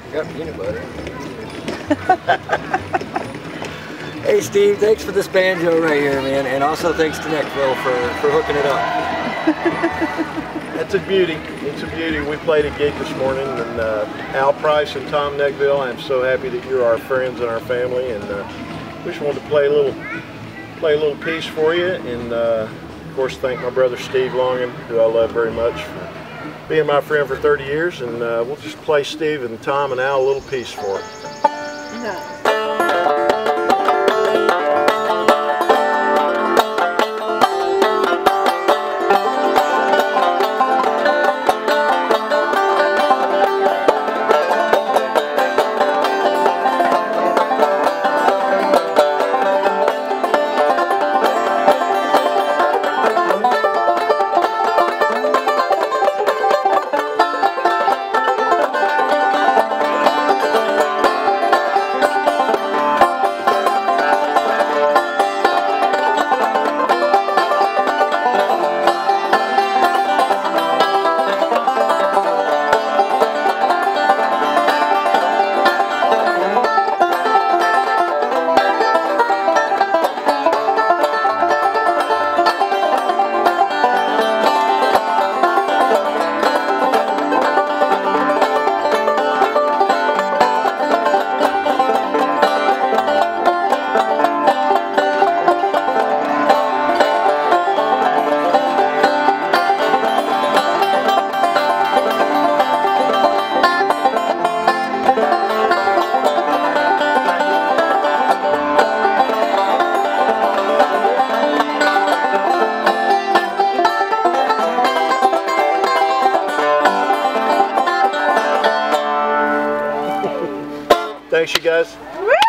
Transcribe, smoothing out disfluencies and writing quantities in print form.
Got peanut butter. Hey Steve, thanks for this banjo right here, man, and also thanks to Nechville for hooking it up. That's a beauty. It's a beauty. We played a gig this morning, and Al Price and Tom Nechville, I'm so happy that you're our friends and our family, and we just wanted to play a little piece for you, and of course thank my brother Steve Longan, who I love very much, for being my friend for 30 years, and we'll just play Steve and Tom and Al a little piece for it. No. Thanks, you guys. Woo!